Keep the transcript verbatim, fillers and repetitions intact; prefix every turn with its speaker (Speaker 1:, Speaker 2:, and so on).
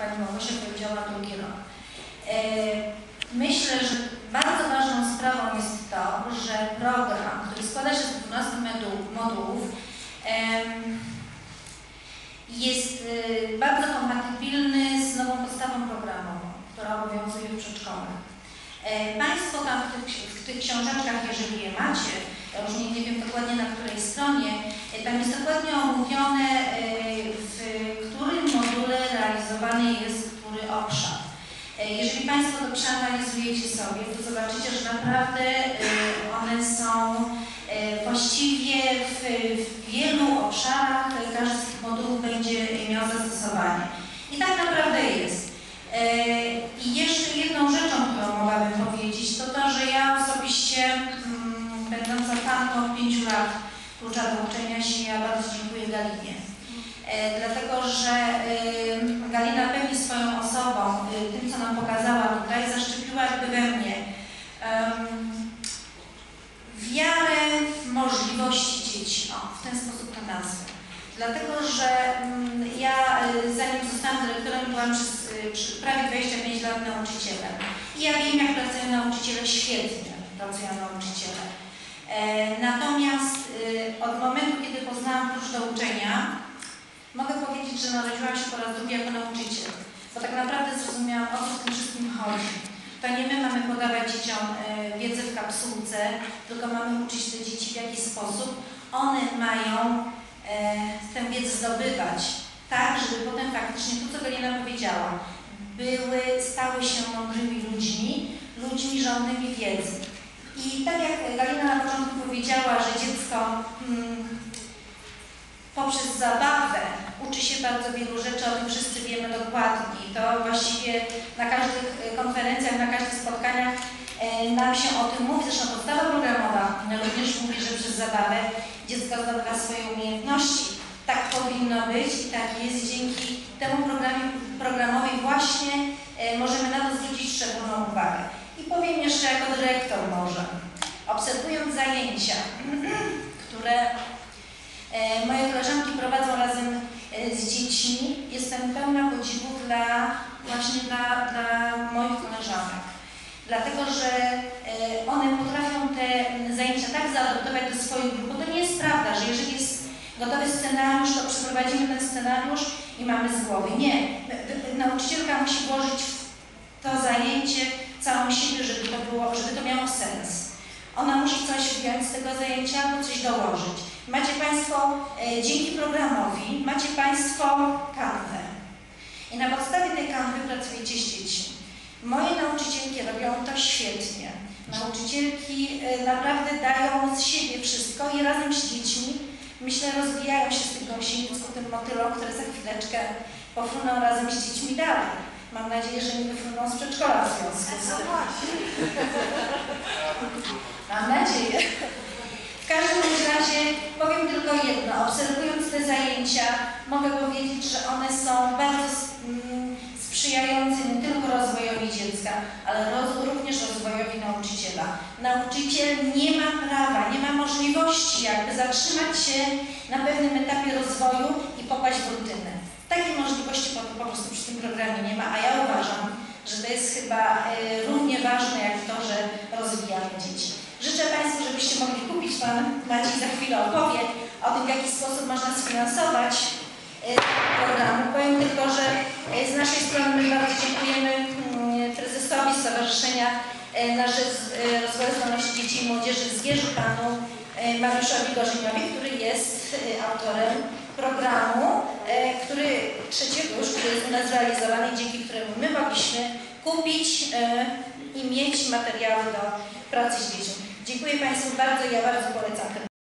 Speaker 1: Pani Małgosia powiedziała, drugi rok. Myślę, że bardzo ważną sprawą jest to, że program, który składa się z dwunastu modułów, jest bardzo kompatybilny z nową podstawą programową, która obowiązuje w przedszkolach. Państwo tam w tych, w tych książeczkach, jeżeli je macie, ja już nie, nie wiem dokładnie na której stronie, tam jest dokładnie omówione, w którym module realizowany jest który obszar. Jeżeli Państwo to przeanalizujecie sobie, to zobaczycie, że naprawdę one są właściwie w, w wielu obszarach, każdy z tych modułów będzie miał zastosowanie. I tak naprawdę jest. I jeszcze jedną rzeczą, którą mogłabym powiedzieć, to to, że ja osobiście, hmm, będąca fanką od pięciu lat klucza do uczenia się, ja bardzo dziękuję Galinie. E, dlatego, że y, Galina pewnie swoją osobą, y, tym co nam pokazała tutaj, zaszczepiła jakby we mnie um, wiarę w możliwości dzieci. O, w ten sposób to nazwę. Dlatego, że um, ja y, zanim zostałam dyrektorem, byłam przez y, prawie dwadzieścia pięć lat nauczycielem. I ja wiem, jak pracują nauczyciele, świetnie pracują nauczyciele. E, natomiast y, od momentu, kiedy poznałam klucz do uczenia, mogę powiedzieć, że narodziłam się po raz drugi jako nauczyciel, bo tak naprawdę zrozumiałam, o co w tym wszystkim chodzi. To nie my mamy podawać dzieciom e, wiedzę w kapsułce, tylko mamy uczyć te dzieci, w jaki sposób one mają e, tę wiedzę zdobywać, tak, żeby potem faktycznie to, co Galina powiedziała, były, stały się mądrymi ludźmi, ludźmi żądnymi wiedzy. I tak jak Galina na początku powiedziała, że dziecko hmm, poprzez zabawę uczy się bardzo wielu rzeczy, o tym wszyscy wiemy dokładnie. I to właściwie na każdych konferencjach, na każdych spotkaniach e, nam się o tym mówi. Zresztą podstawa programowa również mówi, że przez zabawę dziecko zdobywa swoje umiejętności. Tak powinno być i tak jest. Dzięki temu programie, programowi właśnie e, możemy na to zwrócić szczególną uwagę. I powiem jeszcze jako dyrektor może, obserwując zajęcia, które moje koleżanki prowadzą razem z dziećmi, jestem pełna podziwu dla, właśnie dla, dla moich koleżanek. Dlatego, że one potrafią te zajęcia tak zaadoptować do swoich grup, bo to nie jest prawda, że jeżeli jest gotowy scenariusz, to przeprowadzimy ten scenariusz i mamy z głowy. Nie. Nauczycielka musi włożyć w to zajęcie całą siłę, żeby to było, żeby to miało sens. Ona musi coś wziąć z tego zajęcia albo coś dołożyć. Macie Państwo, e, dzięki programowi, macie Państwo kanwę. I na podstawie tej kanwy pracujecie z dziećmi. Moje nauczycielki robią to świetnie. Nauczycielki e, naprawdę dają z siebie wszystko i razem z dziećmi, myślę, rozwijają się z tych gąsieniców, tym motylom, które za chwileczkę pofruną razem z dziećmi dalej. Mam nadzieję, że nie wyfruną z przedszkola w związku z tym. Mam nadzieję. W każdym razie powiem tylko jedno. Obserwując te zajęcia, mogę powiedzieć, że one są bardzo sprzyjające nie tylko rozwojowi dziecka, ale roz, również rozwojowi nauczyciela. Nauczyciel nie ma prawa, nie ma możliwości jakby zatrzymać się na pewnym etapie rozwoju i popaść w rutynę. Takiej możliwości po, po prostu przy tym programie nie ma, a ja uważam, że to jest chyba y, równie ważne jak to, że rozwijamy dzieci. Życzę Państwu, żebyście mogli kupić, Pan Maciej za chwilę opowie o tym, w jaki sposób można sfinansować y, program. Powiem tylko, że y, z naszej strony my bardzo dziękujemy y, prezesowi Stowarzyszenia y, na rzecz y, rozwoju zdolności dzieci i młodzieży w Zgierzu, Panu y, Mariuszowi Gorzyniowi, który jest y, autorem programu, e, który trzeciego już, który jest u nas realizowany, dzięki któremu my mogliśmy kupić e, i mieć materiały do pracy z dziećmi. Dziękuję Państwu bardzo i ja bardzo polecam ten